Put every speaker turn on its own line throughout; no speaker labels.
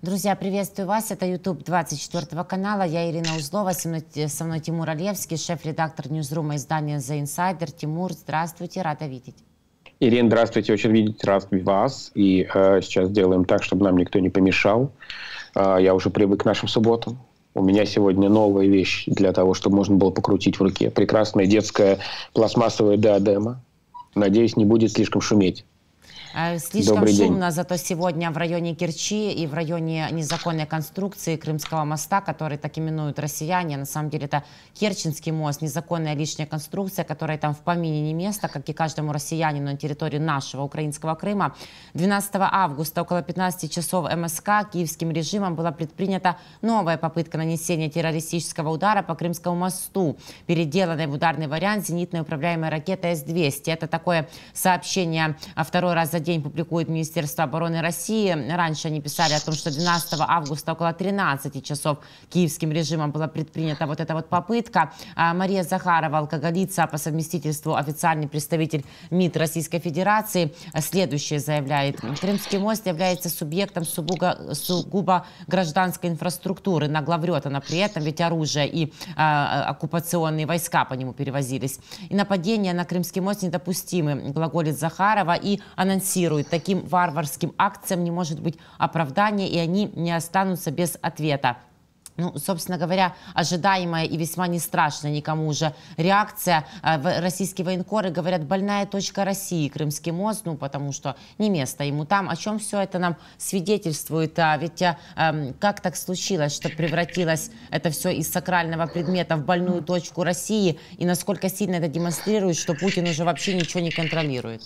Друзья, приветствую вас. Это YouTube 24 канала. Я Ирина Узлова. Со мной Тимур Алевский, шеф-редактор Ньюзрума издания The Insider. Тимур, здравствуйте, рада видеть.
Ирина, здравствуйте, очень рад видеть вас. И сейчас сделаем так, чтобы нам никто не помешал. Я уже привык к нашим субботам. У меня сегодня новая вещь для того, чтобы можно было покрутить в руке. Прекрасная детская пластмассовая диадема. Надеюсь, не будет слишком шуметь.
Слишком
Добрый
шумно,
день.
зато сегодня в районе Керчи и в районе незаконной конструкции Крымского моста, который так именуют россияне, на самом деле это Керченский мост, незаконная лишняя конструкция, которая там в помине не место, как и каждому россиянину на территории нашего украинского Крыма. 12 августа около 15 часов МСК киевским режимом была предпринята новая попытка нанесения террористического удара по Крымскому мосту, переделанной в ударный вариант зенитной управляемой ракетой С-200. Это такое сообщение второй раз за день публикует Министерство обороны России. Раньше они писали о том, что 12 августа около 13 часов киевским режимом была предпринята вот эта вот попытка. Мария Захарова, алкоголица, по совместительству официальный представитель МИД Российской Федерации, следующее заявляет. Крымский мост является субъектом сугубо гражданской инфраструктуры. Наглаврет она при этом, ведь оружие и оккупационные войска по нему перевозились. И нападения на Крымский мост недопустимы, глаголит Захарова, и анонсирует: таким варварским акциям не может быть оправдания, и они не останутся без ответа. Ну, собственно говоря, ожидаемая и весьма не страшная никому уже реакция. Российские военкоры говорят: больная точка России, Крымский мост, ну, потому что не место ему там. О чем все это нам свидетельствует? Ведь как так случилось, что превратилось это все из сакрального предмета в больную точку России? И насколько сильно это демонстрирует, что Путин уже вообще ничего не контролирует?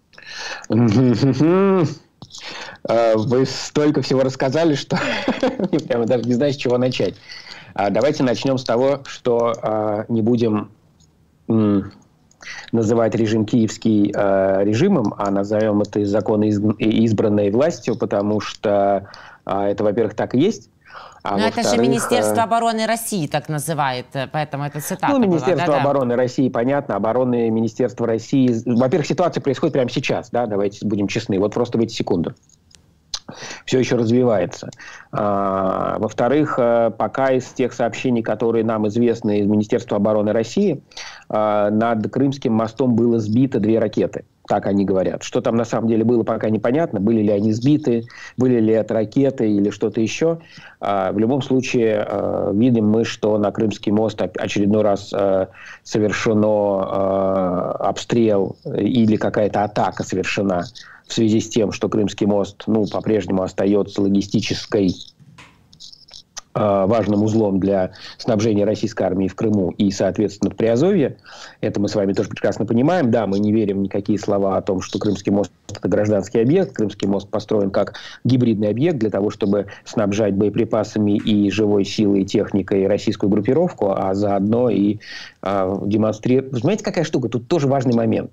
Вы столько всего рассказали, что я прямо даже не знаю, с чего начать. Давайте начнем с того, что не будем называть режим киевский режимом, а назовем это законно избранной властью, потому что это, во-первых, так и есть.
Но это же Министерство обороны России так называет, поэтому это цитата
была. Министерство
да?
обороны России, понятно, обороны Министерства России. Во-первых, ситуация происходит прямо сейчас, да, давайте будем честны, вот просто в эти секунды. Все еще развивается. Во-вторых, пока из тех сообщений, которые нам известны из Министерства обороны России, над Крымским мостом было сбито 2 ракеты. Так они говорят. Что там на самом деле было, пока непонятно. Были ли они сбиты, были ли это ракеты или что-то еще. В любом случае, видим мы, что на Крымский мост очередной раз совершено обстрел или какая-то атака совершена в связи с тем, что Крымский мост, ну, по-прежнему остается логистической важным узлом для снабжения российской армии в Крыму и, соответственно, в Приазовье. Это мы с вами тоже прекрасно понимаем. Да, мы не верим в никакие слова о том, что Крымский мост – это гражданский объект. Крымский мост построен как гибридный объект для того, чтобы снабжать боеприпасами и живой силой, и техникой российскую группировку, а заодно и демонстрировать. Вы знаете, какая штука? Тут тоже важный момент.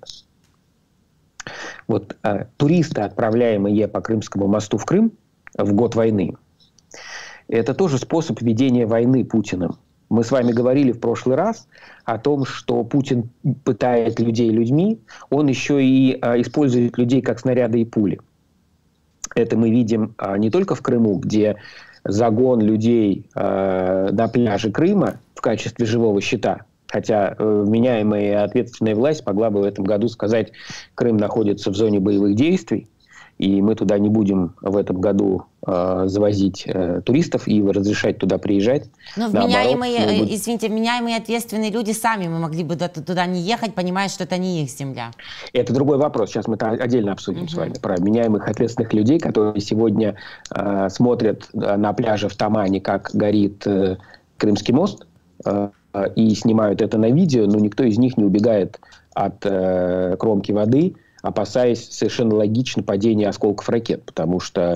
Вот туристы, отправляемые по Крымскому мосту в Крым в год войны, это тоже способ ведения войны Путиным. Мы с вами говорили в прошлый раз о том, что Путин пытает людей людьми, он еще и использует людей как снаряды и пули. Это мы видим не только в Крыму, где загон людей на пляже Крыма в качестве живого щита, хотя вменяемая и ответственная власть могла бы в этом году сказать: Крым находится в зоне боевых действий, и мы туда не будем в этом году завозить туристов и разрешать туда приезжать.
Но вменяемые, извините, вменяемые ответственные люди сами, мы могли бы туда не ехать, понимая, что это не их земля. Это
другой вопрос. Сейчас мы это отдельно обсудим с вами. Про вменяемых ответственных людей, которые сегодня смотрят на пляже в Тамане, как горит Крымский мост, и снимают это на видео, но никто из них не убегает от кромки воды, опасаясь совершенно логично падения осколков ракет, потому что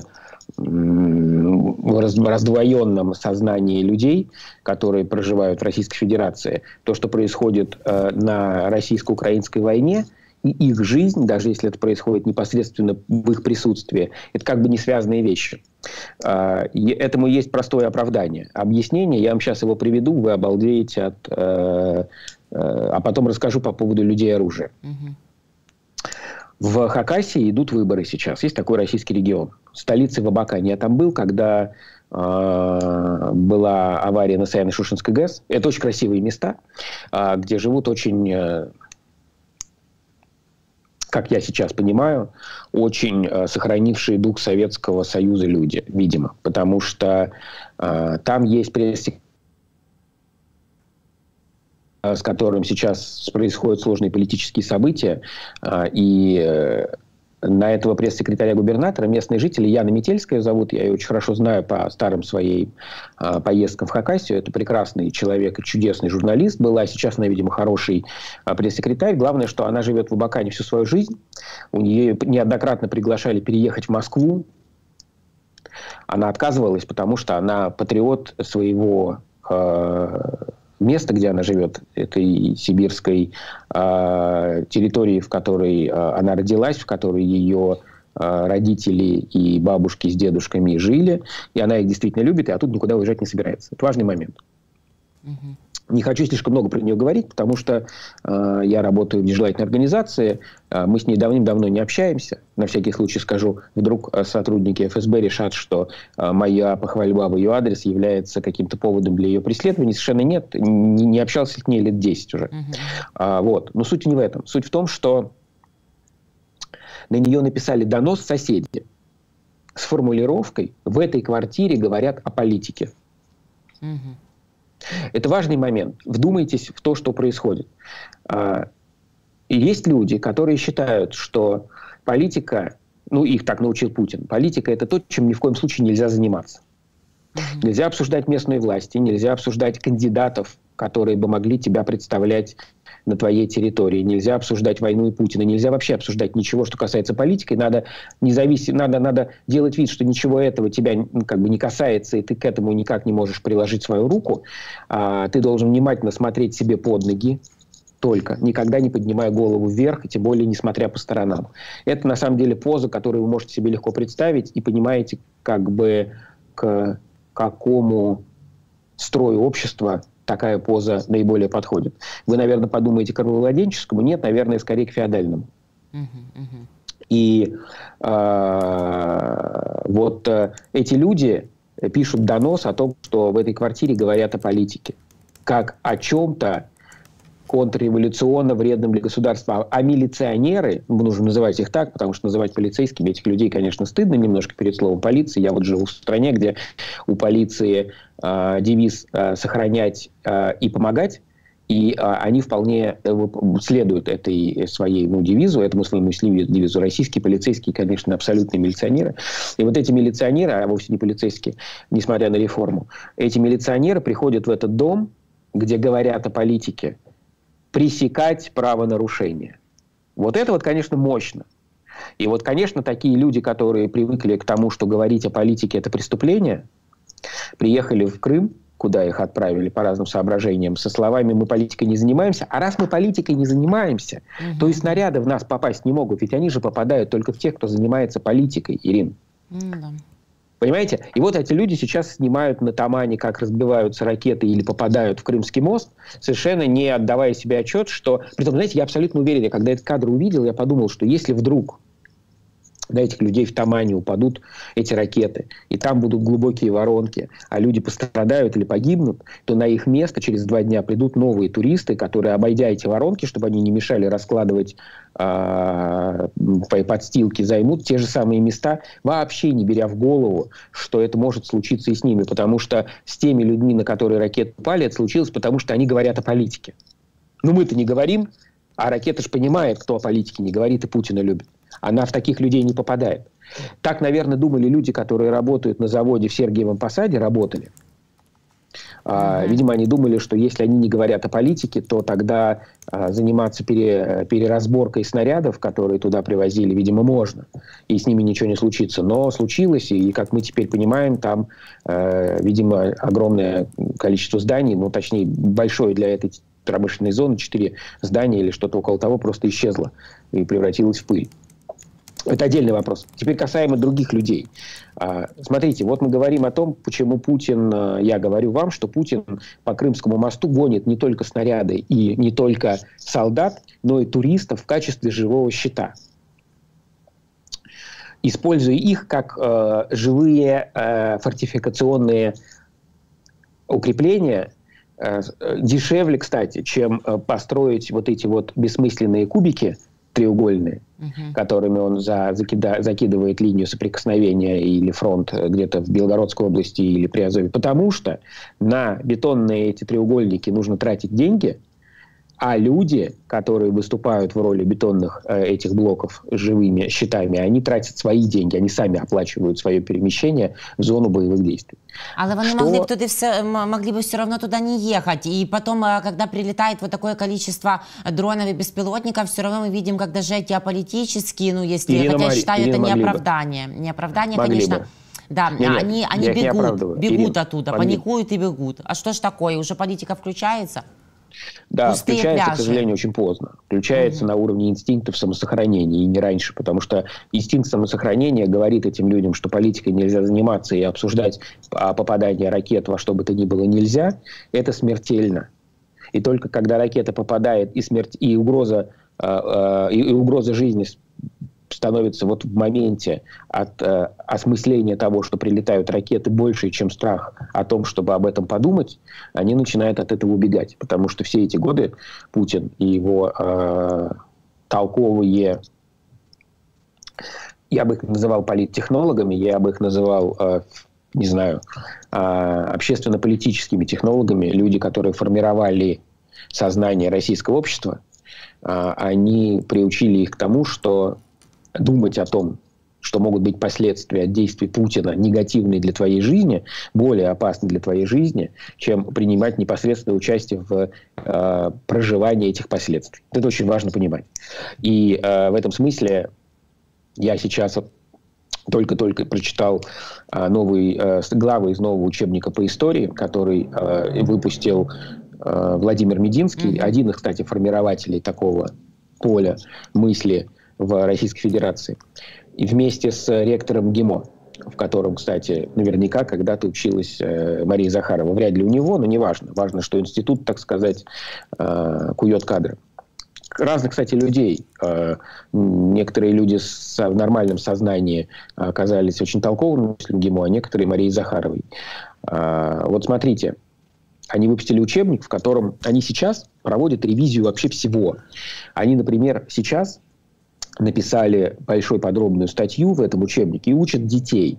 в раздвоенном сознании людей, которые проживают в Российской Федерации, то, что происходит на российско-украинской войне, и их жизнь, даже если это происходит непосредственно в их присутствии, это как бы не связанные вещи. Этому есть простое оправдание. Объяснение, я вам сейчас его приведу, вы обалдеете а потом расскажу по поводу людей и оружия. В Хакасии идут выборы сейчас. Есть такой российский регион. Столица в Абакане. Я там был, когда была авария на Саяно-Шушенской ГЭС. Это очень красивые места, где живут очень, как я сейчас понимаю, очень сохранившие дух Советского Союза люди, видимо. Потому что там есть пресс-секретарь, с которым сейчас происходят сложные политические события, и на этого пресс-секретаря губернатора местные жители, Яна Метельская зовут, я ее очень хорошо знаю по старым своим поездкам в Хакасию, это прекрасный человек и чудесный журналист была, сейчас она, видимо, хороший пресс-секретарь. Главное, что она живет в Абакане всю свою жизнь, у нее неоднократно приглашали переехать в Москву, она отказывалась, потому что она патриот своего место, где она живет, этой сибирской территории, в которой она родилась, в которой ее родители и бабушки с дедушками жили, и она их действительно любит, и оттуда никуда уезжать не собирается. Это важный момент. Не хочу слишком много про нее говорить, потому что я работаю в нежелательной организации, мы с ней давным-давно не общаемся. На всякий случай скажу, вдруг сотрудники ФСБ решат, что моя похвальба в ее адрес является каким-то поводом для ее преследования. Совершенно нет, не общался с ней лет 10 уже. Вот. Но суть не в этом. Суть в том, что на нее написали донос соседи с формулировкой «в этой квартире говорят о политике». Это важный момент. Вдумайтесь в то, что происходит. И есть люди, которые считают, что политика, ну, их так научил Путин, политика – это то, чем ни в коем случае нельзя заниматься. Нельзя обсуждать местные власти, нельзя обсуждать кандидатов, которые бы могли тебя представлять на твоей территории. Нельзя обсуждать войну и Путина. Нельзя вообще обсуждать ничего, что касается политики. Надо делать вид, что ничего этого тебя как бы не касается, и ты к этому никак не можешь приложить свою руку. Ты должен внимательно смотреть себе под ноги, только, никогда не поднимая голову вверх, и тем более не смотря по сторонам. Это на самом деле поза, которую вы можете себе легко представить, и понимаете, как бы к какому строю общества такая поза наиболее подходит. Вы, наверное, подумаете к рабовладенческому. Нет, наверное, скорее к феодальному. И вот эти люди пишут донос о том, что в этой квартире говорят о политике. Как о чем-то контрреволюционно вредным для государства. А милиционеры, нужно называть их так, потому что называть полицейскими этих людей, конечно, стыдно немножко перед словом полиции. Я вот живу в стране, где у полиции девиз «сохранять и помогать», и они вполне следуют этой своей девизу, этому своему девизу. Российские полицейские, конечно, абсолютные милиционеры. И вот эти милиционеры, а вовсе не полицейские, несмотря на реформу, эти милиционеры приходят в этот дом, где говорят о политике, пресекать правонарушения. Вот это вот, конечно, мощно. И вот, конечно, такие люди, которые привыкли к тому, что говорить о политике – это преступление, приехали в Крым, куда их отправили по разным соображениям, со словами «мы политикой не занимаемся». А раз мы политикой не занимаемся, то и снаряды в нас попасть не могут, ведь они же попадают только в тех, кто занимается политикой, Ирина. Понимаете? И вот эти люди сейчас снимают на Тамане, как разбиваются ракеты или попадают в Крымский мост, совершенно не отдавая себе отчет, что... Притом, знаете, я абсолютно уверен, когда этот кадр увидел, я подумал, что если вдруг на этих людей в Тамане упадут эти ракеты, и там будут глубокие воронки, а люди пострадают или погибнут, то на их место через 2 дня придут новые туристы, которые, обойдя эти воронки, чтобы они не мешали раскладывать подстилки, займут те же самые места, вообще не беря в голову, что это может случиться и с ними, потому что с теми людьми, на которые ракеты упали, это случилось, потому что они говорят о политике. Но мы-то не говорим, а ракета же понимает, кто о политике не говорит и Путина любит. Она в таких людей не попадает. Так, наверное, думали люди, которые работают на заводе в Сергиевом Посаде, работали. Видимо, они думали, что если они не говорят о политике, то тогда заниматься переразборкой снарядов, которые туда привозили, видимо, можно. И с ними ничего не случится. Но случилось, и, как мы теперь понимаем, там, видимо, огромное количество зданий, ну, точнее, большое для этой промышленной зоны, 4 здания или что-то около того, просто исчезло и превратилось в пыль. Это отдельный вопрос. Теперь касаемо других людей. Смотрите, вот мы говорим о том, почему Путин, я говорю вам, что Путин по Крымскому мосту гонит не только снаряды и не только солдат, но и туристов в качестве живого щита. используя их как живые фортификационные укрепления, дешевле, кстати, чем построить вот эти вот бессмысленные кубики треугольные, которыми он закидывает линию соприкосновения или фронт где-то в Белгородской области или Приазовье. Потому что на бетонные эти треугольники нужно тратить деньги, а люди, которые выступают в роли бетонных этих блоков живыми щитами, они тратят свои деньги, они сами оплачивают свое перемещение в зону боевых действий.
Але вони могли бы все равно туда не ехать. И потом, когда прилетает вот такое количество дронов и беспилотников, все равно мы видим, как даже эти аполитические, ну, если, хотя я считаю, это не оправдание. Не оправдание, конечно. Бы. Да, они бегут оттуда, паникуют и бегут. А что ж такое? Уже политика включается?
Да, пустые включается, пляжи. К сожалению, очень поздно. Включается на уровне инстинктов самосохранения, и не раньше, потому что инстинкт самосохранения говорит этим людям, что политикой нельзя заниматься и обсуждать попадание ракет во что бы то ни было нельзя. Это смертельно. И только когда ракета попадает, и угроза жизни становится вот в моменте от осмысления того, что прилетают ракеты, больше, чем страх о том, чтобы об этом подумать, они начинают от этого убегать. Потому что все эти годы Путин и его толковые, я бы их называл политтехнологами, я бы их называл, не знаю, общественно-политическими технологами, люди, которые формировали сознание российского общества, они приучили их к тому, что думать о том, что могут быть последствия от действий Путина, негативные для твоей жизни, более опасны для твоей жизни, чем принимать непосредственное участие в проживании этих последствий. Это очень важно понимать. И в этом смысле я сейчас только-только прочитал главы из нового учебника по истории, который выпустил Владимир Мединский, один из, кстати, формирователей такого поля мысли в Российской Федерации, и вместе с ректором ГИМО, в котором, кстати, наверняка когда-то училась Мария Захарова. Вряд ли у него, но не важно. Важно, что институт, так сказать, кует кадры. Разных, кстати, людей. Некоторые люди в нормальном сознании оказались очень толковыми в ГИМО, а некоторые Марией Захаровой. Вот смотрите, они выпустили учебник, в котором они сейчас проводят ревизию вообще всего. Они, например, сейчас написали большую подробную статью в этом учебнике и учат детей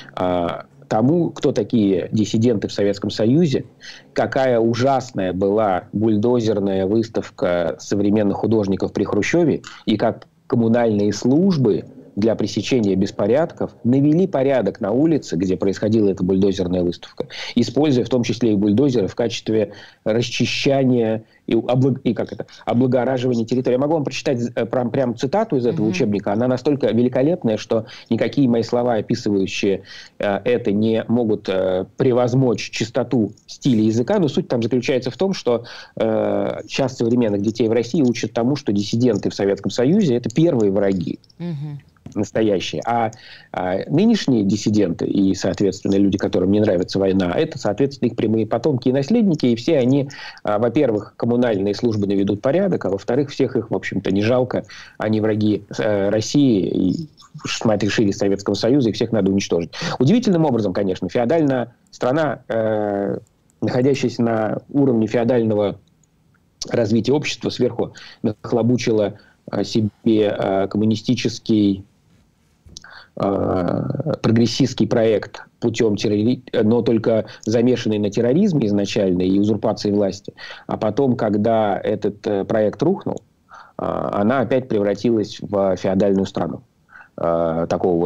тому, кто такие диссиденты в Советском Союзе, какая ужасная была бульдозерная выставка современных художников при Хрущеве, и как коммунальные службы для пресечения беспорядков навели порядок на улице, где происходила эта бульдозерная выставка, используя в том числе и бульдозеры в качестве расчищания и облагораживания территории. Я могу вам прочитать прям цитату из этого учебника. Она настолько великолепная, что никакие мои слова, описывающие это, не могут превозмочь чистоту стиля языка. Но суть там заключается в том, что сейчас современных детей в России учат тому, что диссиденты в Советском Союзе – это первые враги. Настоящие. А нынешние диссиденты и, соответственно, люди, которым не нравится война, это, соответственно, их прямые потомки и наследники, и все они, во-первых, коммунальные службы наведут порядок, а во-вторых, всех их, в общем-то, не жалко, они враги России и, смотри, шире Советского Союза, и всех надо уничтожить. Удивительным образом, конечно, феодальная страна, находящаяся на уровне феодального развития общества, сверху нахлобучила себе коммунистический прогрессистский проект путем но только замешанный на терроризме изначально и узурпации власти. А потом, когда этот проект рухнул, она опять превратилась в феодальную страну. Такого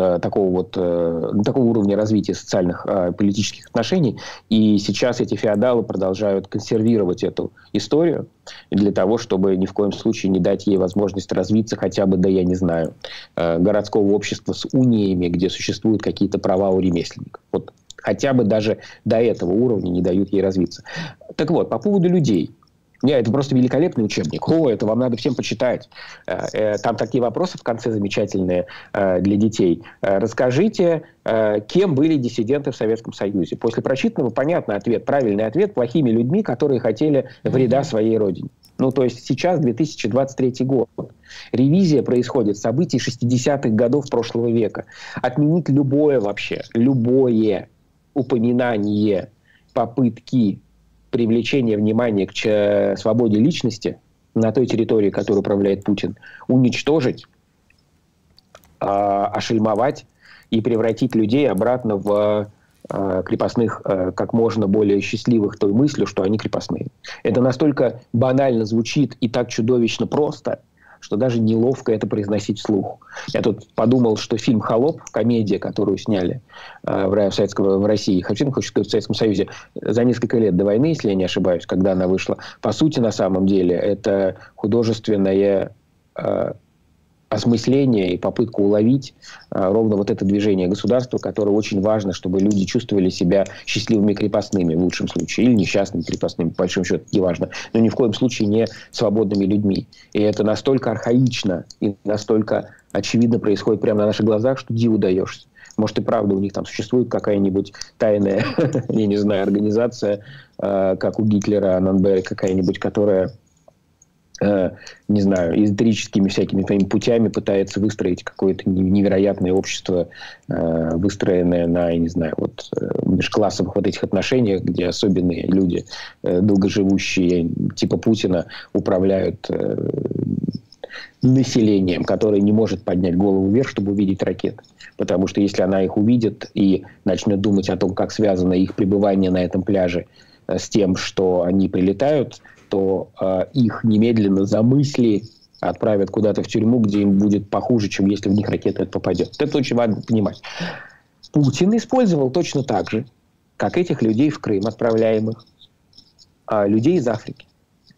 уровня развития социальных политических отношений. И сейчас эти феодалы продолжают консервировать эту историю для того, чтобы ни в коем случае не дать ей возможность развиться хотя бы, да я не знаю, городского общества с униями, где существуют какие-то права у ремесленников. Вот хотя бы даже до этого уровня не дают ей развиться. Так вот, по поводу людей. Нет, это просто великолепный учебник. Это вам надо всем почитать. Там такие вопросы в конце замечательные для детей. Расскажите, кем были диссиденты в Советском Союзе? После прочитанного понятный ответ, правильный ответ: плохими людьми, которые хотели вреда своей родине. Ну, то есть сейчас 2023 год. Ревизия происходит событий 60-х годов прошлого века. Отменить любое упоминание попытки привлечения внимания к свободе личности на той территории, которую управляет Путин, уничтожить, ошельмовать и превратить людей обратно в крепостных, как можно более счастливых той мыслью, что они крепостные. Это настолько банально звучит и так чудовищно просто, что даже неловко это произносить вслух. Я тут подумал, что фильм «Холоп», комедия, которую сняли в России, хочу сказать, в Советском Союзе, за несколько лет до войны, если я не ошибаюсь, когда она вышла, по сути, на самом деле, это художественное осмысление и попытку уловить ровно вот это движение государства, которое очень важно, чтобы люди чувствовали себя счастливыми крепостными в лучшем случае, или несчастными крепостными, по большому счету, неважно, но ни в коем случае не свободными людьми. И это настолько архаично и настолько очевидно происходит прямо на наших глазах, что диву даешься. Может, и правда у них там существует какая-нибудь тайная, я не знаю, организация, как у Гитлера, Анненберг, какая-нибудь, которая не знаю, эзотерическими всякими своими путями пытается выстроить какое-то невероятное общество, выстроенное на, я не знаю, вот межклассовых вот этих отношениях, где особенные люди, долгоживущие, типа Путина, управляют населением, которое не может поднять голову вверх, чтобы увидеть ракеты. Потому что если она их увидит и начнет думать о том, как связано их пребывание на этом пляже с тем, что они прилетают, то их немедленно за мысли отправят куда-то в тюрьму, где им будет похуже, чем если в них ракета попадет. Это очень важно понимать. Путин использовал точно так же, как этих людей в Крым отправляемых, людей из Африки.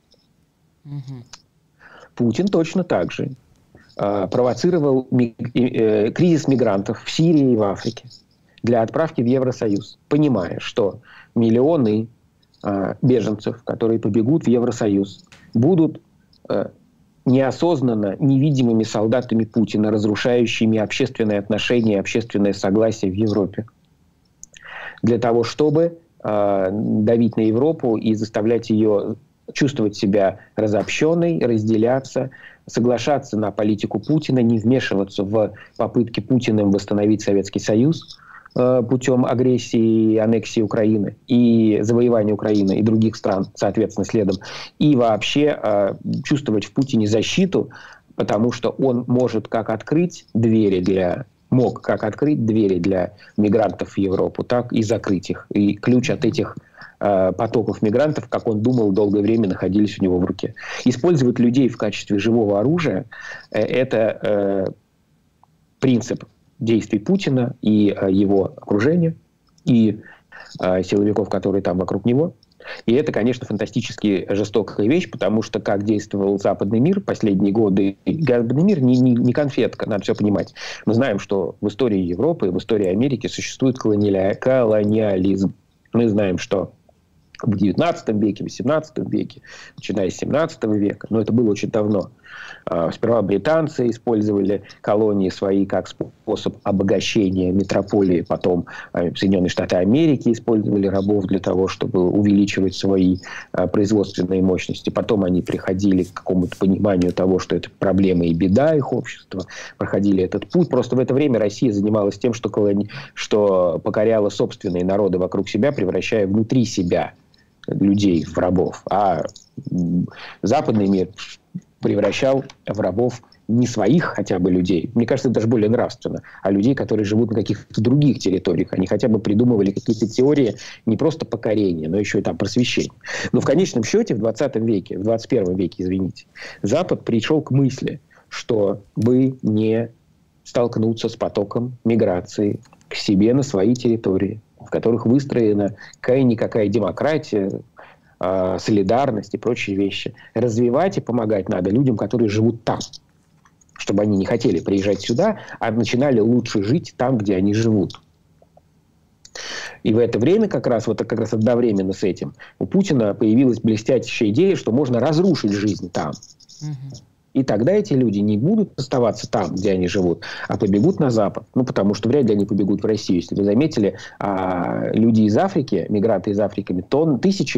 Путин точно так же провоцировал кризис мигрантов в Сирии и в Африке для отправки в Евросоюз, понимая, что миллионы беженцев, которые побегут в Евросоюз, будут неосознанно невидимыми солдатами Путина, разрушающими общественные отношения и общественное согласие в Европе. Для того, чтобы давить на Европу и заставлять ее чувствовать себя разобщенной, разделяться, соглашаться на политику Путина, не вмешиваться в попытки Путиным восстановить Советский Союз путем агрессии и аннексии Украины и завоевания Украины и других стран, соответственно, следом, и вообще чувствовать в Путине защиту, потому что он может мог как открыть двери для мигрантов в Европу, так и закрыть их. И ключ от этих потоков мигрантов, как он думал, долгое время находились у него в руке. Использовать людей в качестве живого оружия – это принцип действий Путина и его окружения, и силовиков, которые там вокруг него. И это, конечно, фантастически жестокая вещь, потому что как действовал западный мир последние годы, западный мир не конфетка, надо все понимать. Мы знаем, что в истории Европы, в истории Америки существует колониализм. Мы знаем, что в XIX веке, в XVIII веке, начиная с XVII века, но это было очень давно. Сперва британцы использовали колонии свои как способ обогащения метрополии, потом Соединенные Штаты Америки использовали рабов для того, чтобы увеличивать свои производственные мощности. Потом они приходили к какому-то пониманию того, что это проблема и беда их общества, проходили этот путь. Просто в это время Россия занималась тем, что покоряла собственные народы вокруг себя, превращая внутри себя людей в рабов. А западный мир превращал в рабов не своих хотя бы людей, мне кажется, это даже более нравственно, а людей, которые живут на каких-то других территориях. Они хотя бы придумывали какие-то теории не просто покорения, но еще и там просвещения. Но в конечном счете в 20 веке, в 21 веке, извините, Запад пришел к мысли, что бы не столкнуться с потоком миграции к себе на свои территории, в которых выстроена какая-никакая демократия, солидарность и прочие вещи. Развивать и помогать надо людям, которые живут там, чтобы они не хотели приезжать сюда, а начинали лучше жить там, где они живут. И в это время, как раз одновременно с этим, у Путина появилась блестящая идея, что можно разрушить жизнь там. И тогда эти люди не будут оставаться там, где они живут, а побегут на Запад. Ну, потому что вряд ли они побегут в Россию. Если вы заметили, люди из Африки, мигранты из Африки, тысячами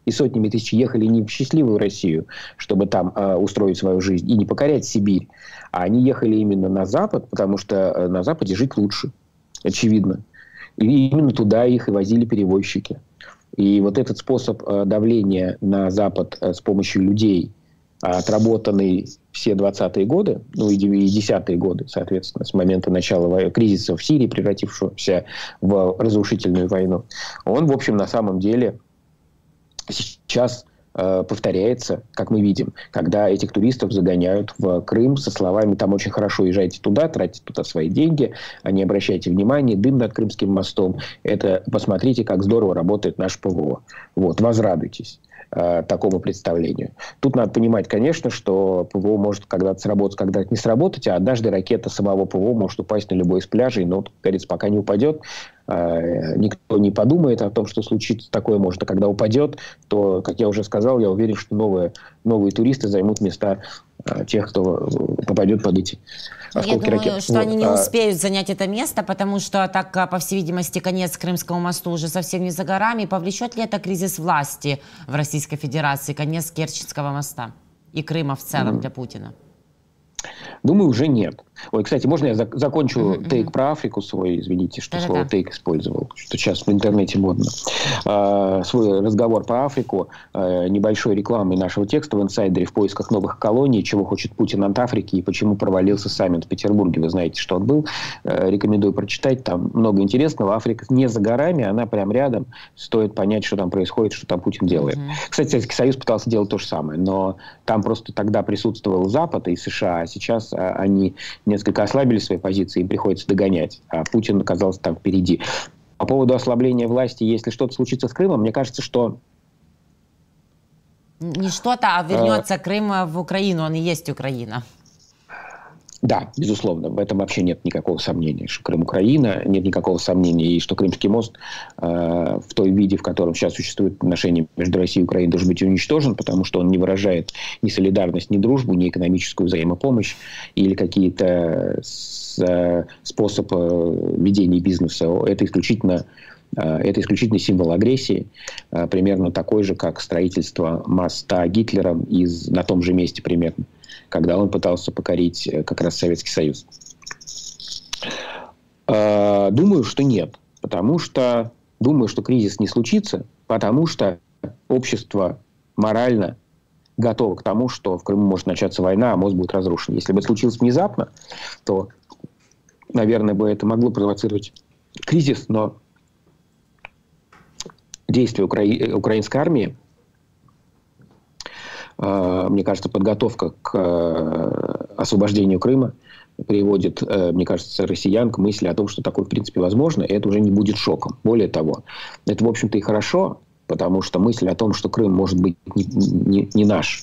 и сотнями тысяч ехали не в счастливую Россию, чтобы там устроить свою жизнь и не покорять Сибирь, а они ехали именно на Запад, потому что на Западе жить лучше, очевидно. И именно туда их и возили перевозчики. И вот этот способ давления на Запад с помощью людей, отработанный все 20-е годы, ну и 10-е годы, соответственно, с момента начала кризиса в Сирии, превратившегося в разрушительную войну, он, в общем, на самом деле сейчас повторяется, как мы видим, когда этих туристов загоняют в Крым со словами «там очень хорошо, езжайте туда, тратите туда свои деньги, а не обращайте внимания, дым над Крымским мостом, это посмотрите, как здорово работает наш ПВО». Вот, возрадуйтесь такому представлению. Тут надо понимать, конечно, что ПВО может когда-то сработать, когда-то не сработать, а однажды ракета самого ПВО может упасть на любой из пляжей, но, как говорится, пока не упадет, никто не подумает о том, что случится такое может. А когда упадет, то, как я уже сказал, я уверен, что новые туристы займут места тех, кто попадет под эти осколки ракет.
Я думаю, что они не успеют занять это место, потому что, так, по всей видимости, конец Крымскому мосту уже совсем не за горами. Повлечет ли это кризис власти в Российской Федерации, конец Керченского моста и Крыма в целом для Путина?
Думаю, уже нет. Ой, кстати, можно я закончу тейк про Африку свой? Извините, что слово тейк использовал, что сейчас в интернете модно. Свой разговор по Африку небольшой рекламой нашего текста в «Инсайдере» в поисках новых колоний, чего хочет Путин от Африки и почему провалился саммит в Петербурге. Вы знаете, что он был. Рекомендую прочитать. Там много интересного. Африка не за горами, она прям рядом. Стоит понять, что там происходит, что там Путин делает. Кстати, Советский Союз пытался делать то же самое, но там просто тогда присутствовал Запад и США, а сейчас они несколько ослабили свои позиции, им приходится догонять. А Путин оказался там впереди. По поводу ослабления власти, если что-то случится с Крымом, мне кажется, что...
Не что-то, а вернется Крым в Украину, он и есть Украина.
Да, безусловно, в этом вообще нет никакого сомнения, что Крым Украина, нет никакого сомнения, и что Крымский мост в той виде, в котором сейчас существует отношения между Россией и Украиной, должен быть уничтожен, потому что он не выражает ни солидарность, ни дружбу, ни экономическую взаимопомощь или какие-то способы ведения бизнеса. Это исключительно символ агрессии, примерно такой же, как строительство моста Гитлером на том же месте примерно, когда он пытался покорить как раз Советский Союз. Думаю, что нет. Думаю, что кризис не случится, потому что общество морально готово к тому, что в Крыму может начаться война, а мост будет разрушен. Если бы это случилось внезапно, то, наверное, бы это могло провоцировать кризис, но действия украинской армии, мне кажется, подготовка к освобождению Крыма приводит, мне кажется, россиян к мысли о том, что такое, в принципе, возможно, и это уже не будет шоком. Более того, это, в общем-то, и хорошо, потому что мысль о том, что Крым может быть не наш,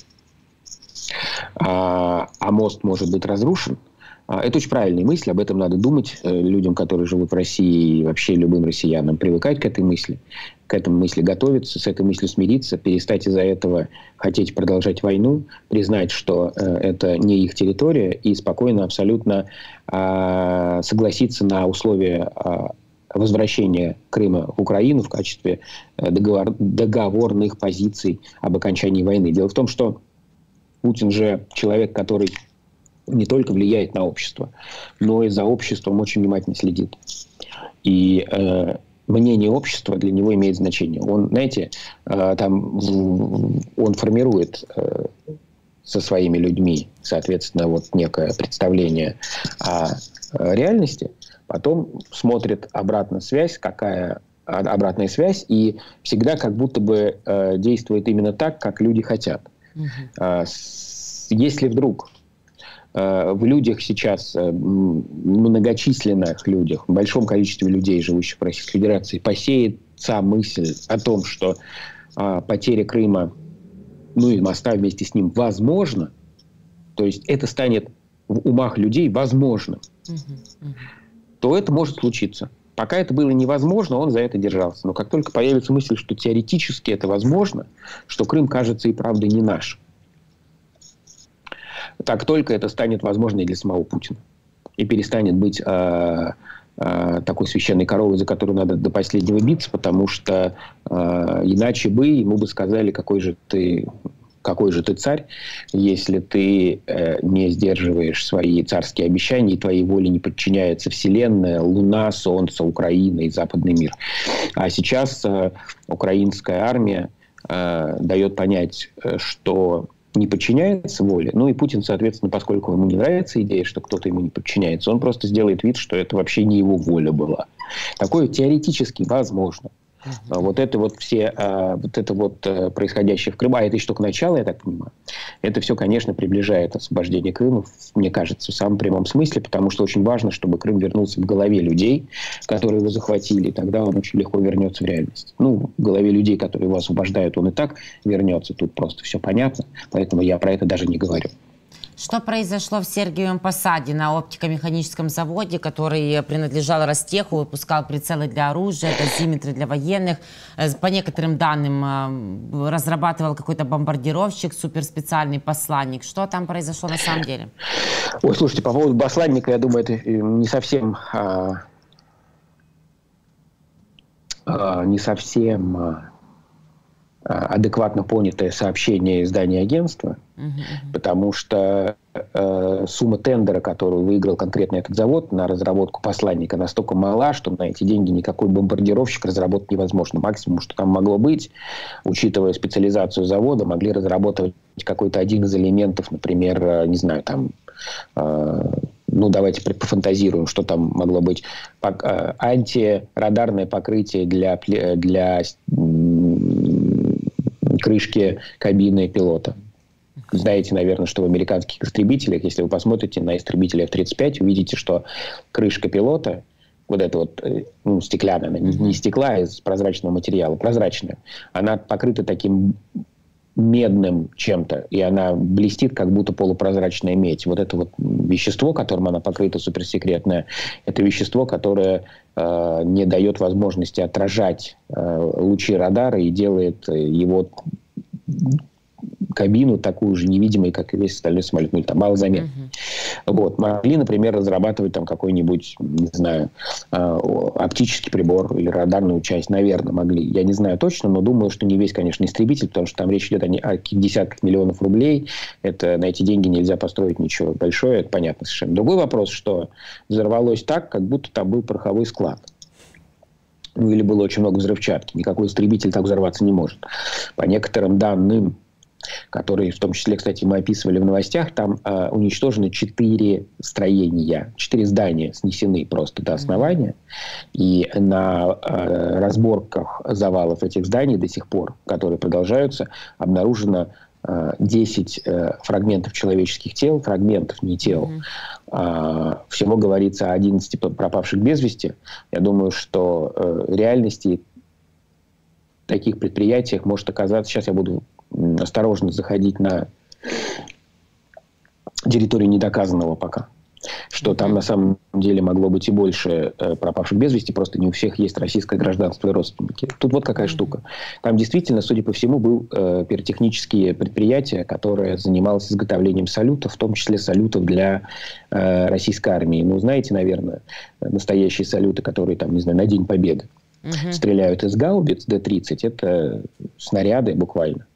а мост может быть разрушен, это очень правильная мысль, об этом надо думать людям, которые живут в России, и вообще любым россиянам, привыкать к этой мысли, готовиться, с этой мыслью смириться, перестать из-за этого хотеть продолжать войну, признать, что это не их территория, и спокойно абсолютно согласиться на условия возвращения Крыма в Украину в качестве договорных позиций об окончании войны. Дело в том, что Путин же человек, который не только влияет на общество, но и за обществом очень внимательно следит. И мнение общества для него имеет значение. Он, знаете, он формирует со своими людьми, соответственно, вот некое представление о реальности, потом смотрит обратная связь, и всегда как будто бы действует именно так, как люди хотят. Если вдруг в людях сейчас, многочисленных людях, в большом количестве людей, живущих в Российской Федерации, посеется мысль о том, что потеря Крыма, ну и моста вместе с ним, возможно, то есть это станет в умах людей возможным, то это может случиться. Пока это было невозможно, он за это держался. Но как только появится мысль, что теоретически это возможно, что Крым, кажется, и правда не наш, так только это станет возможно и для самого Путина. И перестанет быть такой священной коровой, за которую надо до последнего биться, потому что иначе бы ему бы сказали, какой же ты царь, если ты не сдерживаешь свои царские обещания, и твоей воле не подчиняется Вселенная, Луна, Солнце, Украина и Западный мир. А сейчас украинская армия дает понять, что не подчиняется воле. Ну и Путин, соответственно, поскольку ему не нравится идея, что кто-то ему не подчиняется, он просто сделает вид, что это вообще не его воля была. Такое теоретически возможно. Вот это вот все, происходящее в Крыму, а это еще только начало, я так понимаю, это все, конечно, приближает освобождение Крыма, мне кажется, в самом прямом смысле, потому что очень важно, чтобы Крым вернулся в голове людей, которые его захватили, и тогда он очень легко вернется в реальность. Ну, в голове людей, которые его освобождают, он и так вернется, тут просто все понятно, поэтому я про это даже не говорю.
Что произошло в Сергиевом Посаде на оптико-механическом заводе, который принадлежал Ростеху, выпускал прицелы для оружия, дозиметры для военных. По некоторым данным, разрабатывал какой-то бомбардировщик, суперспециальный посланник. Что там произошло на самом деле?
Ой, слушайте, по поводу посланника, я думаю, это не совсем адекватно понятое сообщение издания агентства, потому что сумма тендера, которую выиграл конкретно этот завод на разработку посланника, настолько мала, что на эти деньги никакой бомбардировщик разработать невозможно. Максимум, что там могло быть, учитывая специализацию завода, могли разработать какой-то один из элементов, например, не знаю, там... Ну, давайте пофантазируем, что там могло быть. Антирадарное покрытие для крышки кабины пилота. Знаете, наверное, что в американских истребителях, если вы посмотрите на истребители F-35, увидите, что крышка пилота, вот эта вот стеклянная, она не стекла, а из прозрачного материала, прозрачная, она покрыта таким медным чем-то, и она блестит, как будто полупрозрачная медь. Вот это вот вещество, которым она покрыта, суперсекретное, это вещество, которое не дает возможности отражать лучи радара и делает его кабину такую же невидимой, как и весь остальной самолет. Ну, там малозаметно. Вот. Могли, например, разрабатывать там какой-нибудь, не знаю, оптический прибор или радарную часть. Наверное, могли. Я не знаю точно, но думаю, что не весь, конечно, истребитель, потому что там речь идет о десятках миллионов рублей. Это, на эти деньги нельзя построить ничего большое, это понятно совершенно. Другой вопрос, что взорвалось так, как будто там был пороховой склад. Ну, или было очень много взрывчатки. Никакой истребитель так взорваться не может. По некоторым данным, которые, в том числе, кстати, мы описывали в новостях, там уничтожены 4 строения, 4 здания снесены просто до основания. И на разборках завалов этих зданий до сих пор, которые продолжаются, обнаружено 10 фрагментов человеческих тел, фрагментов, не тел. Всего говорится о 11 пропавших без вести. Я думаю, что в реальности таких предприятиях может оказаться... Сейчас я буду осторожно заходить на территорию недоказанного пока. Что там на самом деле могло быть и больше пропавших без вести, просто не у всех есть российское гражданство и родственники. Тут вот какая штука. Там действительно, судя по всему, был пиротехнические предприятия, которое занималось изготовлением салютов, в том числе салютов для российской армии. Ну, знаете, наверное, настоящие салюты, которые там, не знаю, на День Победы стреляют из гаубиц Д-30, это снаряды буквально,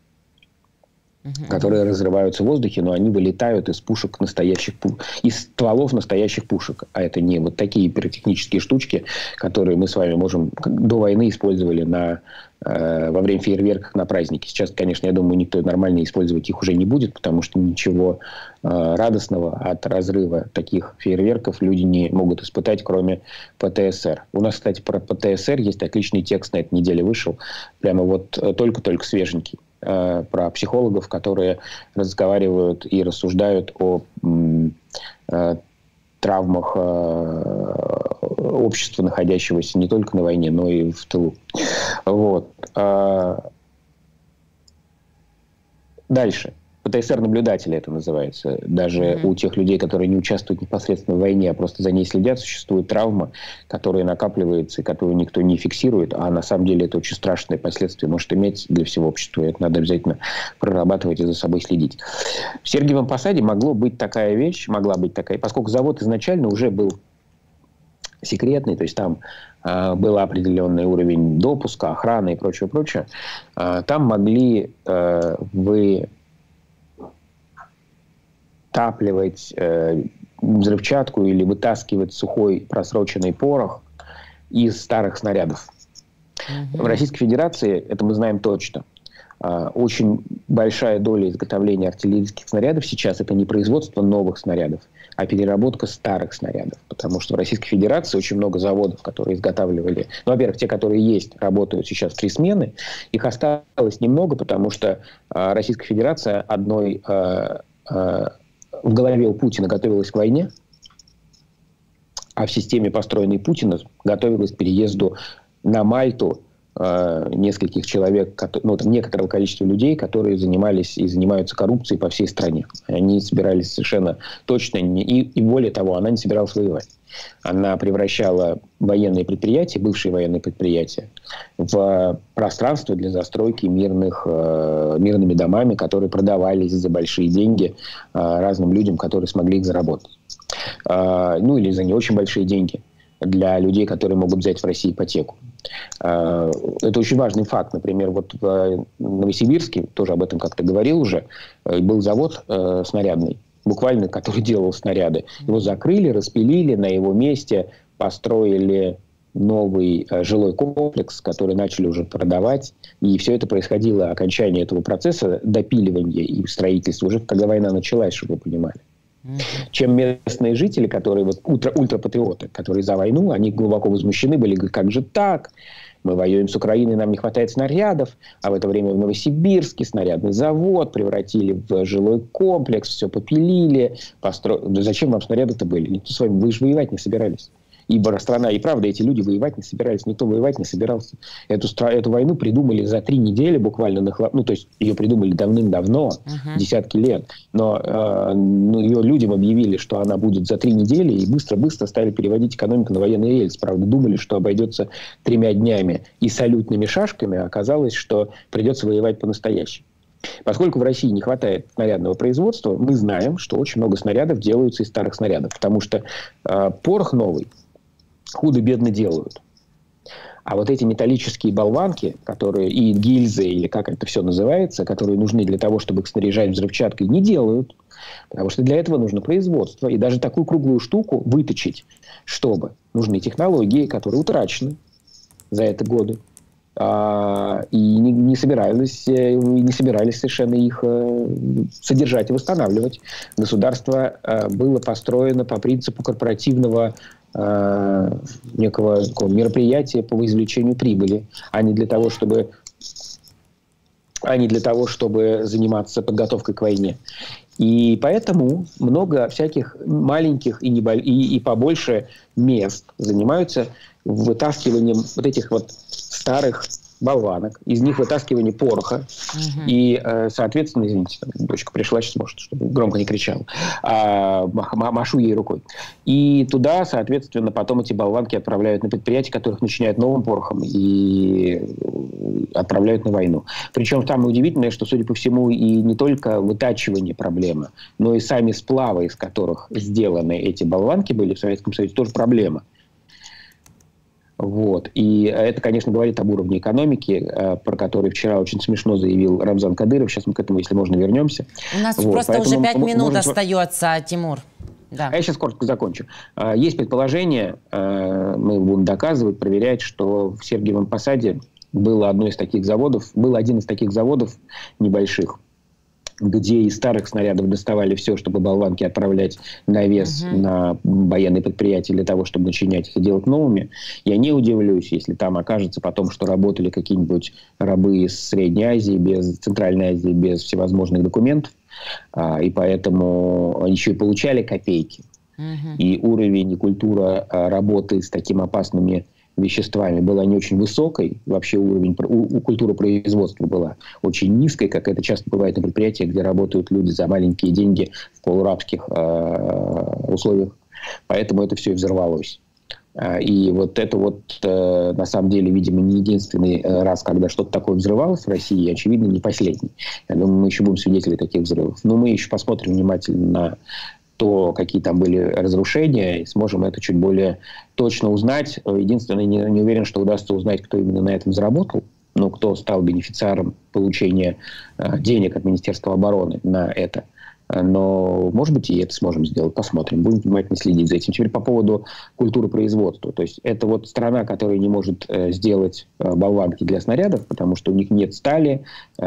которые разрываются в воздухе, но они вылетают из пушек настоящих, из стволов настоящих пушек. А это не вот такие пиротехнические штучки, которые мы с вами можем до войны использовали во время фейерверков на праздники. Сейчас, конечно, я думаю, никто нормально использовать их уже не будет, потому что ничего радостного от разрыва таких фейерверков люди не могут испытать, кроме ПТСР. У нас, кстати, про ПТСР есть отличный текст, на этой неделе вышел, прямо вот только-только свеженький, про психологов, которые разговаривают и рассуждают о травмах общества, находящегося не только на войне, но и в тылу. Вот. Дальше. ПТСР-наблюдатели это называется. Даже у тех людей, которые не участвуют непосредственно в войне, а просто за ней следят, существует травма, которая накапливается и которую никто не фиксирует, а на самом деле это очень страшные последствия может иметь для всего общества. И это надо обязательно прорабатывать и за собой следить. В Сергиевом Посаде могла быть такая вещь, поскольку завод изначально уже был секретный, то есть там был определенный уровень допуска, охраны и прочее. Там могли вытапливать взрывчатку или вытаскивать сухой просроченный порох из старых снарядов. В Российской Федерации, это мы знаем точно, очень большая доля изготовления артиллерийских снарядов сейчас это не производство новых снарядов, а переработка старых снарядов. Потому что в Российской Федерации очень много заводов, которые изготавливали... Ну, во-первых, те, которые есть, работают сейчас в 3 смены. Их осталось немного, потому что Российская Федерация в голове у Путина готовилась к войне, а в системе, построенной Путиным, готовилась к переезду на Мальту нескольких человек, некоторого количества людей, которые занимались и занимаются коррупцией по всей стране. Они собирались совершенно точно, и более того, она не собиралась воевать. Она превращала военные предприятия, бывшие военные предприятия, в пространство для застройки мирными домами, которые продавались за большие деньги разным людям, которые смогли их заработать. Или за не очень большие деньги для людей, которые могут взять в России ипотеку. Это очень важный факт. Например, вот в Новосибирске, тоже об этом как-то говорил уже, был завод снарядный, буквально, который делал снаряды. Его закрыли, распилили, на его месте построили новый жилой комплекс, который начали уже продавать. И все это происходило, окончание этого процесса, допиливания и строительства, уже когда война началась, чтобы вы понимали. Чем местные жители, которые ультрапатриоты, которые за войну, они глубоко возмущены были, говорят, как же так? Мы воюем с Украиной, нам не хватает снарядов, а в это время в Новосибирске снарядный завод превратили в жилой комплекс, все попилили. Да зачем вам снаряды-то были? Никто с вами, вы же воевать не собирались. Ибо страна, и правда, эти люди воевать не собирались, никто воевать не собирался. Эту войну придумали за 3 недели буквально, то есть ее придумали давным-давно, десятки лет, но ее людям объявили, что она будет за 3 недели, и быстро-быстро стали переводить экономику на военный рельс. Правда, думали, что обойдется 3 днями и салютными шашками, а оказалось, что придется воевать по-настоящему. Поскольку в России не хватает снарядного производства, мы знаем, что очень много снарядов делаются из старых снарядов, потому что порох новый худо-бедно делают. А вот эти металлические болванки, которые и гильзы, или как это все называется, которые нужны для того, чтобы их снаряжать взрывчаткой, не делают. Потому что для этого нужно производство. И даже такую круглую штуку выточить, чтобы нужны технологии, которые утрачены за эти годы. И не собирались совершенно их содержать и восстанавливать. Государство было построено по принципу корпоративного некого такого мероприятия по извлечению прибыли, а не для того, чтобы заниматься подготовкой к войне. И поэтому много всяких маленьких и побольше мест занимаются вытаскиванием вот этих вот старых болванок, из них вытаскивание пороха. И, соответственно, извините, дочка пришла, сейчас может, чтобы громко не кричала, машу ей рукой. И туда, соответственно, потом эти болванки отправляют на предприятия, которых начиняют новым порохом и отправляют на войну. Причем самое удивительное, что, судя по всему, и не только вытачивание проблема, но и сами сплавы, из которых сделаны эти болванки были в Советском Союзе, тоже проблема. Вот. И это, конечно, говорит об уровне экономики, про который вчера очень смешно заявил Рамзан Кадыров. Сейчас мы к этому, если можно, вернемся.
У нас просто уже 5 минут остается, Тимур. Да.
А я сейчас коротко закончу. Есть предположение, мы будем доказывать, проверять, что в Сергиевом Посаде был один из таких заводов небольших, где из старых снарядов доставали все, чтобы болванки отправлять на вес на военные предприятия для того, чтобы начинять их и делать новыми. Я не удивлюсь, если там окажется потом, что работали какие-нибудь рабы из Средней Азии, Центральной Азии, без всевозможных документов, и поэтому еще и получали копейки. И уровень и культура работы с такими опасными веществами была не очень высокой, вообще уровень культуры производства была очень низкой, как это часто бывает на предприятиях, где работают люди за маленькие деньги в полурабских условиях. Поэтому это все и взорвалось. И вот это на самом деле, видимо, не единственный раз, когда что-то такое взрывалось в России, и, очевидно, не последний. Я думаю, мы еще будем свидетелями таких взрывов. Но мы еще посмотрим внимательно на какие там были разрушения, и сможем это чуть более точно узнать. Единственное, не уверен, что удастся узнать, кто именно на этом заработал, но кто стал бенефициаром получения денег от Министерства обороны на это. Но, может быть, и это сможем сделать. Посмотрим. Будем внимательно следить за этим. Теперь по поводу культуры производства. То есть это вот страна, которая не может сделать болванки для снарядов, потому что у них нет стали,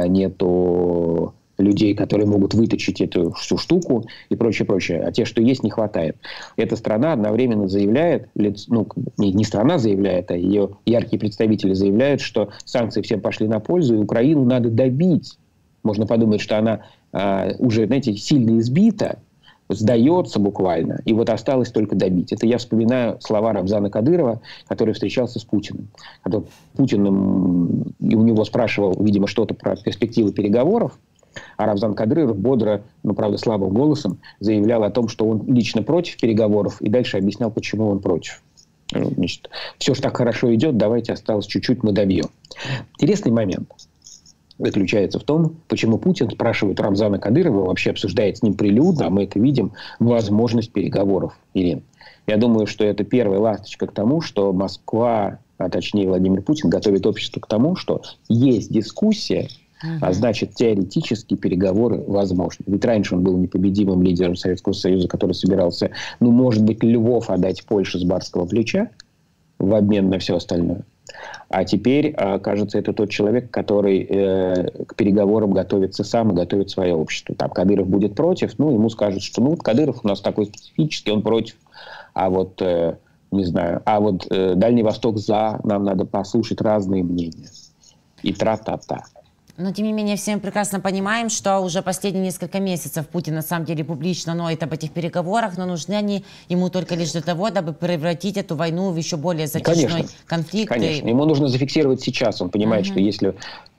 нету людей, которые могут выточить эту всю штуку и прочее, прочее. А те, что есть, не хватает. Эта страна одновременно заявляет, ну, не страна заявляет, а ее яркие представители заявляют, что санкции всем пошли на пользу, и Украину надо добить. Можно подумать, что она уже, знаете, сильно избита, сдается буквально, и вот осталось только добить. Это я вспоминаю слова Рамзана Кадырова, который встречался с Путиным. Когда Путин и у него спрашивал, видимо, что-то про перспективы переговоров, а Рамзан Кадыров бодро, но, правда, слабым голосом заявлял о том, что он лично против переговоров, и дальше объяснял, почему он против. Значит, все же так хорошо идет, давайте осталось чуть-чуть, мы добьем. Интересный момент заключается в том, почему Путин спрашивает Рамзана Кадырова, вообще обсуждает с ним прилюдно, а мы это видим, возможность переговоров, Ирина. Я думаю, что это первая ласточка к тому, что Москва, а точнее Владимир Путин, готовит общество к тому, что есть дискуссия, а значит, теоретически переговоры возможны. Ведь раньше он был непобедимым лидером Советского Союза, который собирался, ну, может быть, Львов отдать Польше с барского плеча в обмен на все остальное. А теперь, кажется, это тот человек, который к переговорам готовится сам и готовит свое общество. Там Кадыров будет против, ну, ему скажут, что, ну, вот Кадыров у нас такой специфический, он против. А вот, не знаю, Дальний Восток за, нам надо послушать разные мнения. И тра-та-та.
Но, тем не менее, все мы прекрасно понимаем, что уже последние несколько месяцев Путин, на самом деле, публично ноет об этих переговорах, но нужны они ему только лишь для того, дабы превратить эту войну в еще более затяжной конфликт.
Конечно, ему нужно зафиксировать сейчас. Он понимает, что если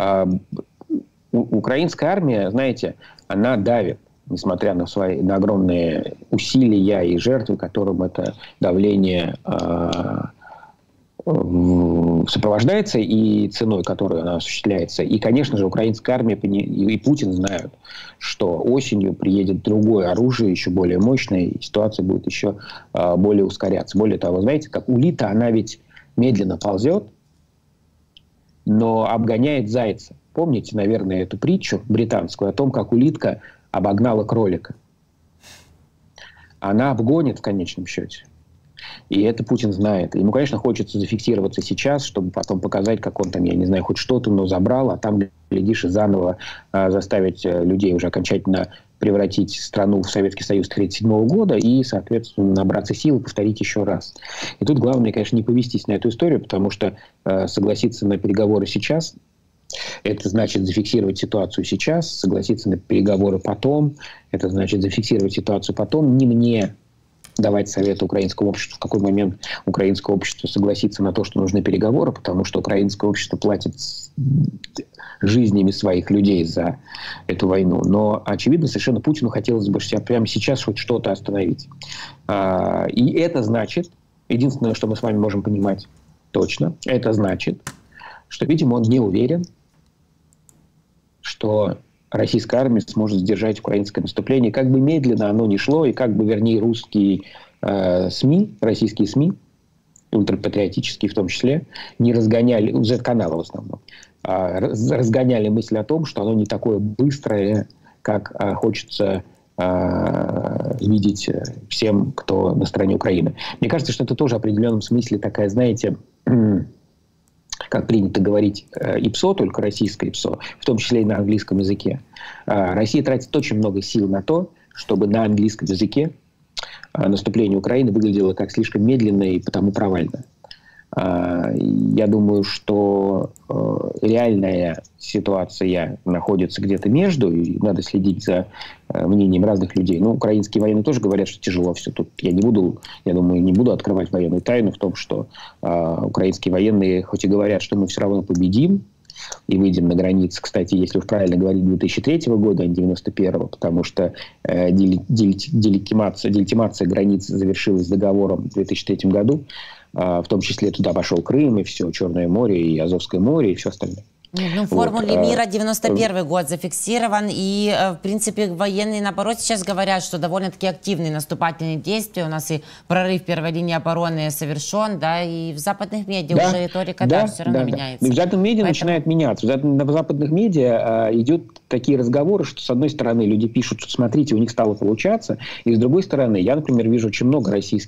украинская армия, знаете, она давит, несмотря на на огромные усилия и жертвы, которым это давление сопровождается и ценой, которой она осуществляется. И, конечно же, украинская армия и Путин знают, что осенью приедет другое оружие, еще более мощное, и ситуация будет еще более ускоряться. Более того, знаете, как улита, она ведь медленно ползет, но обгоняет зайца. Помните, наверное, эту притчу британскую о том, как улитка обогнала кролика? Она обгонит в конечном счете. И это Путин знает. Ему, конечно, хочется зафиксироваться сейчас, чтобы потом показать, как он там, я не знаю, хоть что-то, но забрал, а там, глядишь, и заново заставить людей уже окончательно превратить страну в Советский Союз 1937 года и, соответственно, набраться сил и повторить еще раз. И тут главное, конечно, не повестись на эту историю, потому что согласиться на переговоры сейчас, это значит зафиксировать ситуацию сейчас, согласиться на переговоры потом, это значит зафиксировать ситуацию потом, не мне давать советы украинскому обществу, в какой момент украинское общество согласится на то, что нужны переговоры, потому что украинское общество платит жизнями своих людей за эту войну. Но, очевидно, совершенно Путину хотелось бы прямо сейчас хоть что-то остановить. И это значит, единственное, что мы с вами можем понимать точно, это значит, что, видимо, он не уверен, что российская армия сможет сдержать украинское наступление. Как бы медленно оно ни шло, и как бы, вернее, русские СМИ, российские СМИ, ультрапатриотические в том числе, не разгоняли, Z-каналы в основном, разгоняли мысль о том, что оно не такое быстрое, как хочется видеть всем, кто на стороне Украины. Мне кажется, что это тоже в определенном смысле такая, знаете, как принято говорить, ИПСО, только российское ИПСО, в том числе и на английском языке. Россия тратит очень много сил на то, чтобы на английском языке наступление Украины выглядело как слишком медленно и потому провально. Я думаю, что реальная ситуация находится где-то между, и надо следить за мнением разных людей. Ну, украинские военные тоже говорят, что тяжело все. Тут я думаю, не буду открывать военную тайну в том, что украинские военные, хоть и говорят, что мы все равно победим и выйдем на границы, кстати, если уж правильно говорить, 2003 года, а не 91-го, потому что делегитимация границ завершилась договором в 2003 году, в том числе туда пошел Крым, и все, Черное море, и Азовское море, и все остальное.
Ну, в формуле мира 91 год зафиксирован, и, в принципе, военные, наоборот, сейчас говорят, что довольно-таки активные наступательные действия, у нас и прорыв первой линии обороны совершен, да, и в западных медиа уже риторика, все равно меняется.
И в западных медиа начинает меняться. В западных медиа идут такие разговоры, что, с одной стороны, люди пишут, что, смотрите, у них стало получаться, и, с другой стороны, я, например, вижу очень много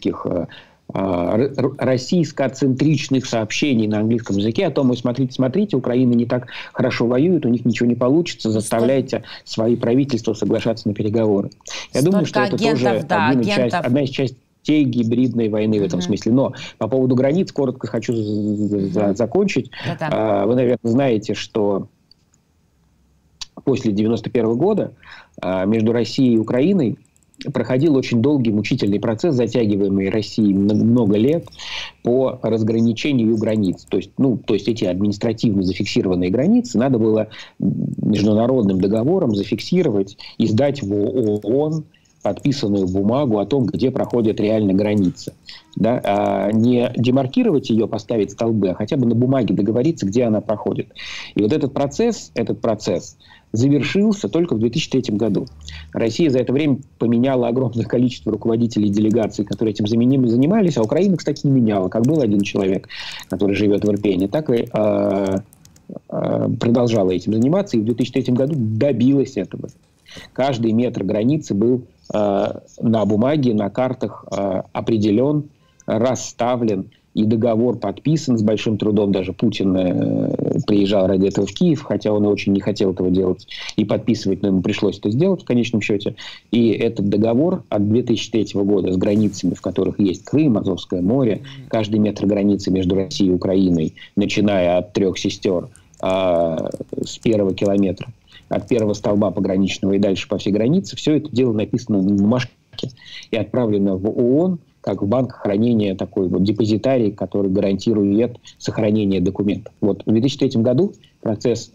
российско-центричных сообщений на английском языке о том, смотрите, Украина не так хорошо воюет, у них ничего не получится, заставляйте свои правительства соглашаться на переговоры. Я думаю, что это тоже одна из частей гибридной войны в этом смысле. Но по поводу границ коротко хочу закончить. Вы, наверное, знаете, что после 1991 года между Россией и Украиной проходил очень долгий мучительный процесс, затягиваемый Россией много лет, по разграничению границ. То есть эти административно зафиксированные границы надо было международным договором зафиксировать и сдать в ООН подписанную бумагу о том, где проходят реально границы. Да? Не демаркировать ее, поставить столбы, а хотя бы на бумаге договориться, где она проходит. И вот этот процесс завершился только в 2003 году. Россия за это время поменяла огромное количество руководителей делегаций, которые этим занимались, а Украина, кстати, не меняла. Как был один человек, который живет в Ирпене, так и продолжала этим заниматься, и в 2003 году добилась этого. Каждый метр границы был на бумаге, на картах определен, расставлен, и договор подписан с большим трудом. Даже Путин приезжал ради этого в Киев, хотя он очень не хотел этого делать и подписывать, но ему пришлось это сделать в конечном счете. И этот договор от 2003 года с границами, в которых есть Крым, Азовское море, каждый метр границы между Россией и Украиной, начиная от Трех сестер с первого километра, от первого столба пограничного и дальше по всей границе, все это дело написано на бумажке и отправлено в ООН, как в банк хранения, такой вот депозитарий, который гарантирует сохранение документов. Вот в 2003 году процесс,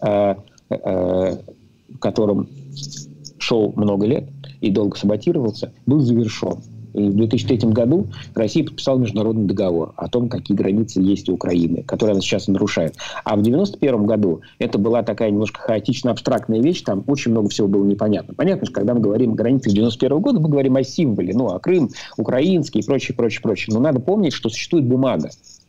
которым шел много лет и долго саботировался, был завершен. И в 2003 году Россия подписала международный договор о том, какие границы есть у Украины, которые она сейчас нарушает. А в 1991 году это была такая немножко хаотично-абстрактная вещь, там очень много всего было непонятно. Понятно, что когда мы говорим о границах 1991 года, мы говорим о символе, а Крым, украинский и прочее. Но надо помнить, что существует бумага.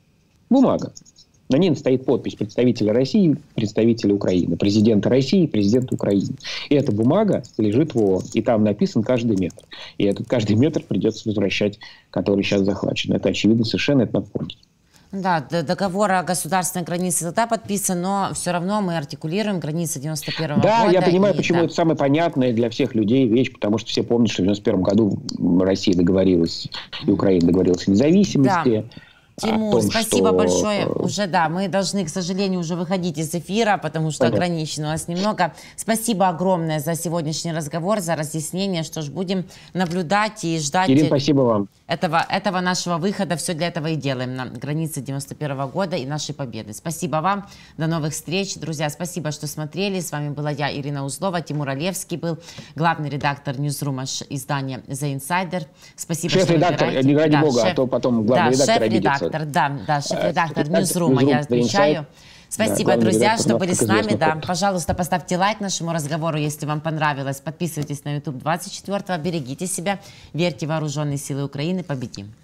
На ней стоит подпись представителя России, представителя Украины, президента России, президента Украины. И эта бумага лежит в ООН, и там написан каждый метр. И этот каждый метр придется возвращать, который сейчас захвачен. Это очевидно совершенно, это надо помнить.
Да, договор о государственной границе тогда подписан, но все равно мы артикулируем границы 91 года.
Да, я понимаю, почему это самая понятная для всех людей вещь, потому что все помнят, что в 91 году Россия договорилась, и Украина договорилась о независимости.
Да. Тимур, спасибо большое. Уже, мы должны, к сожалению, уже выходить из эфира, потому что ограничено у нас немного. Спасибо огромное за сегодняшний разговор, за разъяснение. Что ж, будем наблюдать и ждать.
Кирилл, спасибо вам.
Этого нашего выхода. Все для этого и делаем на границе 91 года и нашей победы. Спасибо вам. До новых встреч. Друзья, спасибо, что смотрели. С вами была я, Ирина Узлова. Тимур Олевский был главный редактор Ньюсрума издания The Insider. Спасибо,
шеф-редактор, не ради бога, а то потом главный редактор обидится.
Шеф-редактор Ньюсрума, я отмечаю. Спасибо, друзья, что были с нами. Пожалуйста, поставьте лайк нашему разговору, если вам понравилось. Подписывайтесь на YouTube 24-го. Берегите себя. Верьте в вооруженные силы Украины. Победим.